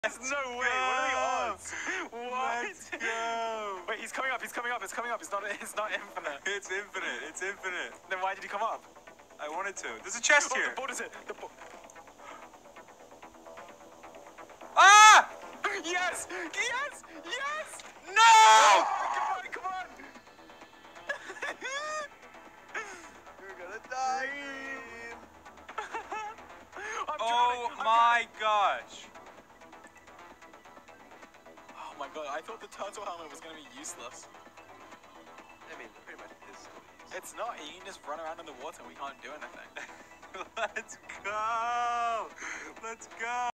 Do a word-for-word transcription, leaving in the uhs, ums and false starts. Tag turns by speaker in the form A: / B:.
A: There's no way. What are the odds? What?
B: Let's go.
A: Wait, he's coming up. He's coming up. It's coming up. It's not. It's not infinite.
B: It's infinite. It's infinite.
A: Then why did he come up?
B: I wanted to. There's a chest
A: Oh,
B: here.
A: the board is it. The board.
B: Ah!
A: Yes! Yes! Yes!
B: No!
A: Oh, come on! Come on!
C: You're gonna die.
A: I'm
B: Oh
A: drowning, I'm
B: my gosh.
A: Oh my god, I thought the turtle helmet was gonna be useless.
C: I mean, pretty much is still used.
A: It's not, you can just run around in the water and we can't do anything.
B: Let's go. Let's go.